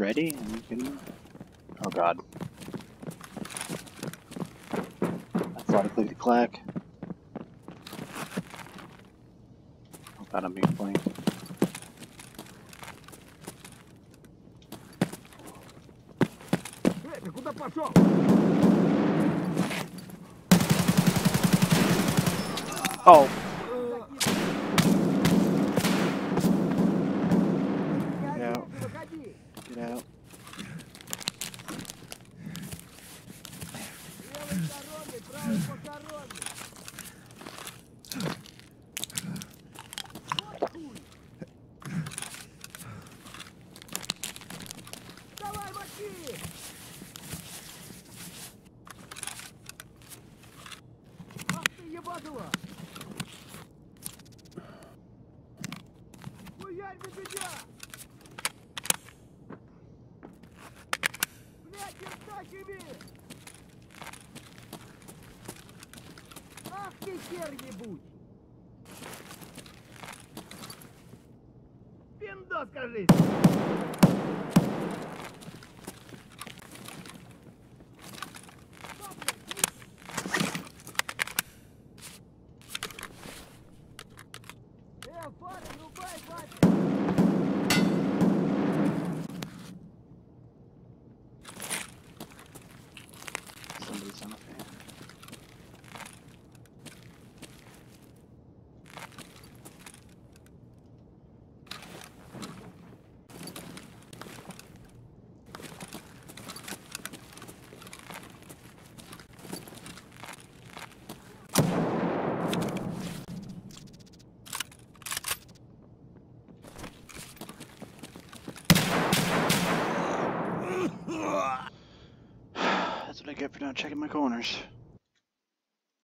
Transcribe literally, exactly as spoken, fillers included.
already? Are you kidding me? Oh god. I thought I clicked the clack. Oh god, I'm being flanked. Oh. Get out. Get out. Ах ты хер-ебуть! Пиндос, кажись! Э, фары, рубай, батя! Somebody's on a fan. That's what I get for not checking my corners.